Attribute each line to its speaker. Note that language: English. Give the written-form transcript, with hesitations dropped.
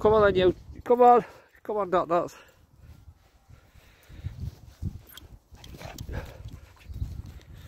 Speaker 1: Come on then, you. Come on. Come on, Dot Dots.